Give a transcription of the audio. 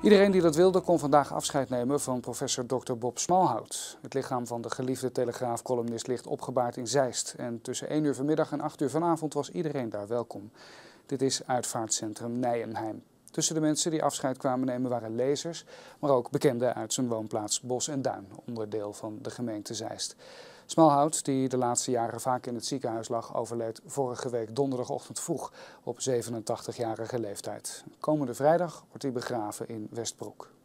Iedereen die dat wilde kon vandaag afscheid nemen van professor Dr. Bob Smallhout. Het lichaam van de geliefde Telegraaf-columnist ligt opgebaard in Zeist. En tussen 1 uur vanmiddag en 8 uur vanavond was iedereen daar welkom. Dit is uitvaartcentrum Nijenheim. Tussen de mensen die afscheid kwamen nemen waren lezers, maar ook bekenden uit zijn woonplaats Bos en Duin, onderdeel van de gemeente Zeist. Smallhout, die de laatste jaren vaak in het ziekenhuis lag, overleed vorige week donderdagochtend vroeg op 87-jarige leeftijd. Komende vrijdag wordt hij begraven in Westbroek.